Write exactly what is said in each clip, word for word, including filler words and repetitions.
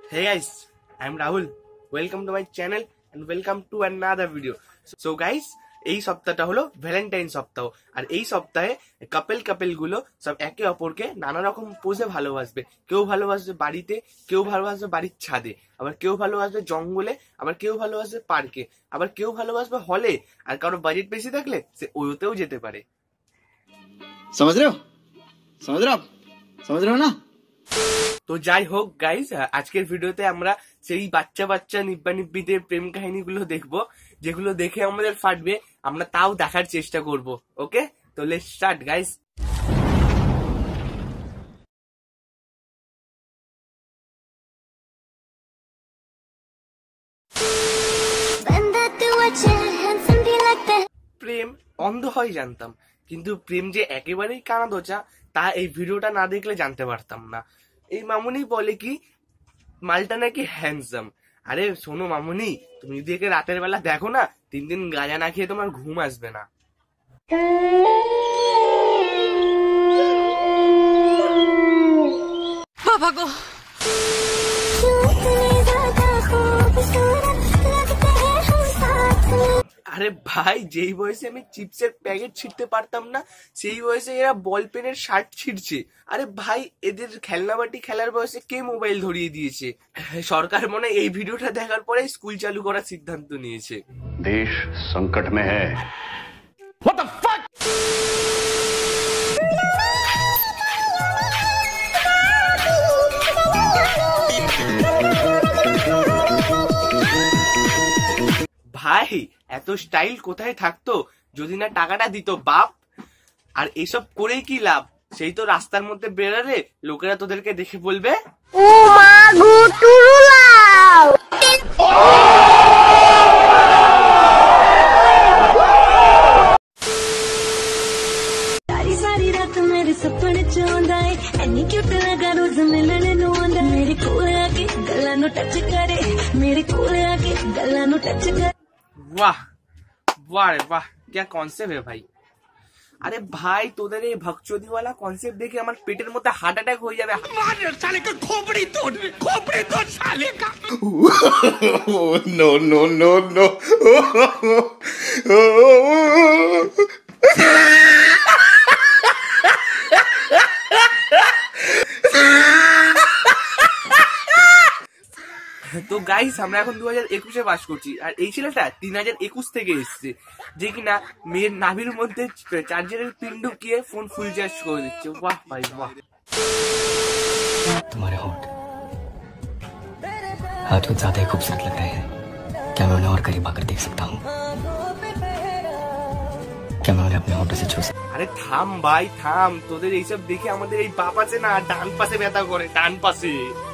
Hey guys, I'm Rahul. Welcome to my channel and welcome to another video. So guys, এই সপ্তাহটা হলো Valentine সপ্তাহ। আর এই সপ্তাহে কাপেল কাপেল গুলো সব একে অপরকে নানা রকম পোজে ভালোবাসবে। কেউ ভালোবাসবে বাড়িতে, কেউ ভালোবাসবে বাড়ির ছাদে, আবার কেউ ভালোবাসবে জঙ্গলে, আবার কেউ ভালোবাসবে পার্কে, আবার কেউ ভালোবাসবে হলে। আর কারো বাজেট বেশি থাকলে সে ওতেও যেতে পারে। समझ रहे हो समझ रहे हो समझ रहे हो ना। তো যাই হোক গাইস, আজকের ভিডিওতে আমরা সেই বাচ্চা বাচ্চা নিব্বা নিব্বিদের প্রেম কাহিনীগুলো দেখবো, যেগুলো দেখে আমাদের ফাটবে, আমরা তাও দেখার চেষ্টা করব। ওকে, তো লেটস স্টার্ট গাইস। প্রেম অন্ধ হয় জানতাম, কিন্তু প্রেম যে একেবারেই কানা দোচা তা এই ভিডিওটা না দেখলে জানতে পারতাম না। এই মামুনি বলে কি মালটা নাকি হ্যান্ডসাম। আরে শোনো মামুনি, তুমি যদি একে রাতের বেলা দেখো না, তিন দিন গাঁজা না খেয়ে তোমার ঘুম আসবে না। বাবা গো, আরে ভাই, যেই বয়সে আমি চিপসের প্যাকেট ছিঁড়তে পারতাম না, সেই বয়সে এরা বল পেনের শার্ট ছিঁড়ছে। আরে ভাই, এদের খেলনাবাটি খেলার বয়সে কে মোবাইল ধরিয়ে দিয়েছে? সরকার মনে এই ভিডিওটা দেখার পরে স্কুল চালু করার সিদ্ধান্ত নিয়েছে। দেশ সংকট মে হ্যায়। What the fuck? ভাই, এত স্টাইল কোথায় থাকতো যদি না টাকাটা দিত বাপ। আর এসব করেই কি লাভ? সেই তো রাস্তার মধ্যে বেরালে লোকেরা তোদেরকে দেখে বলবে ও মা গো টুরুলাও। सारी सारी रात मेरे सपने च आंदा है, एनी क्यूट लगा रोज मिलने नु आंदा। मेरे कोल आके गल्लां नु टच करे, मेरे कोल आके गल्लां नु टच करे। वाह वाह रे वाह, क्या कॉन्सेप्ट है भाई। আরে ভাই, তোদের এই ভকচোদি वाला কনসেপ্ট দেখে আমার পেটের মধ্যে হার্ট অ্যাটাক হয়ে যাবে। মার শালে কা খোপড়ি তোড়, খোপড়ি তোড় শালে কা। No no no no. তো গাইস, আমরা এখন দু হাজার একুশে বাস করছি, আর এই ছেলেটা তিন হাজার একুশ থেকে এসছে, যে কিনা মেয়ের নাভির মধ্যে চার্জারের পিন ঢুকিয়ে ফোন ফুল চার্জ করে দিচ্ছে। বাহ ভাই বাহ। तुम्हारे होंठ आज कुछ ज्यादा ही खूबसूरत लग रहे हैं। क्या मैं उन्हें और करीब आकर देख सकता हूँ? क्या मैं उन्हें अपने होंठों से छू सकता? আরে থাম ভাই থাম, তোদের এইসব দেখে আমাদের এই বাপ আছে না, ডান পাশে ব্যথা করে, ডান পাশে।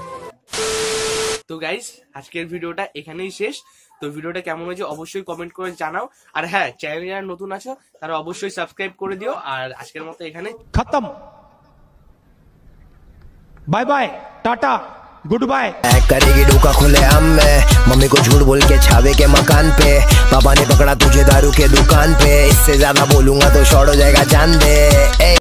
তো গাইস, আজকের ভিডিওটা এখানেই শেষ। তো ভিডিওটা কেমন হয়েছে অবশ্যই কমেন্ট করে জানাও। আর হ্যাঁ, চ্যানেলে যারা নতুন আছো তারা অবশ্যই সাবস্ক্রাইব করে দিও। আর আজকের মতো এখানে खत्म, bye bye, tata, good bye. करेगी डोका खुले आम में, मम्मी को झूठ बोल के छावे के मकान पे, पापा ने पकड़ा तुझे दारू के दुकान पे, इससे ज्यादा बोलूंगा तो शॉर्ट हो जाएगा जान दे।